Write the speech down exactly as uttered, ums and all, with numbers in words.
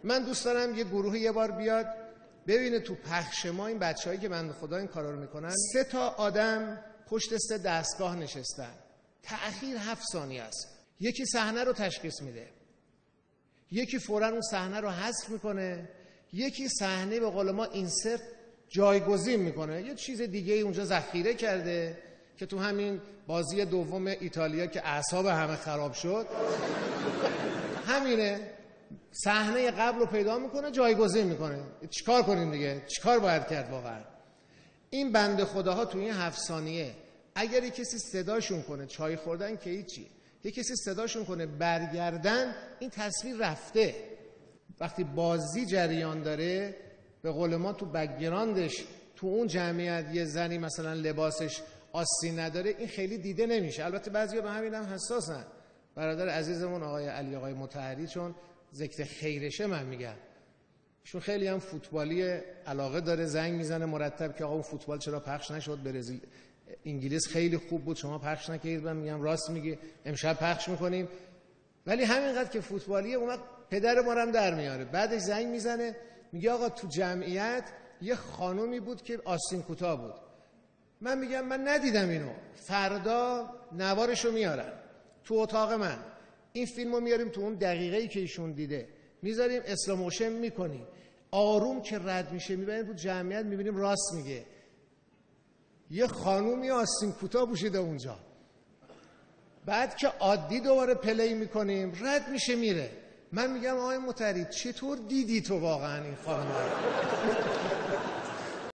من دوست دارم یه گروه یه بار بیاد ببینه تو پخش ما این بچه‌هایی که بنده خدا این کارا رو میکنن، سه تا آدم پشت سه دستگاه نشستن، تأخیر هفت ثانیه است. یکی صحنه رو تشخیص میده، یکی فوراً اون صحنه رو حذف میکنه، یکی صحنه به قول ما اینسرت جایگزین میکنه، یه چیز دیگه ای اونجا ذخیره کرده که تو همین بازی دوم ایتالیا که اعصاب همه خراب شد همینه، صحنه قبل رو پیدا میکنه جایگزین میکنه. چیکار کنیم دیگه؟ چیکار باید کرد واقعا؟ این بنده خداها تو این هفت ثانیه اگر یک کسی صداشون کنه چای خوردن که هیچی، یک کسی صداشون کنه برگردن، این تصویر رفته. وقتی بازی جریان داره به قول ما تو بک‌گراندش تو اون جمعیت یه زنی مثلا لباسش آستین نداره، این خیلی دیده نمیشه. البته بعضیا به همین هم حساسن. برادر عزیزمون آقای علی آقای مطهری چون ذکر خیرشه من میگم، چون خیلی هم فوتبالی علاقه داره، زنگ میزنه مرتب که آقا اون فوتبال چرا پخش نشد، برزیل انگلیس خیلی خوب بود شما پخش نکردید. من میگم راست میگی، امشب پخش میکنیم. ولی همینقدر که فوتبالیه اون وقت پدر ما هم در میاره. بعدش زنگ میزنه میگه آقا تو جمعیت یه خانومی بود که آستین کوتاه بود. من میگم من ندیدم اینو، فردا نوارشو میارن تو اتاق من، این فیلمو میاریم تو اون دقیقه‌ای که ایشون دیده میذاریم اسلو موشن میکنیم، آروم که رد میشه میبینیم تو جمعیت میبینیم راست میگه، یه خانومی آستین کوتاه پوشیده اونجا. بعد که عادی دوباره پلی میکنیم رد میشه میره. من میگم آقای مطهری چطور دیدی تو واقعا این خانم رو؟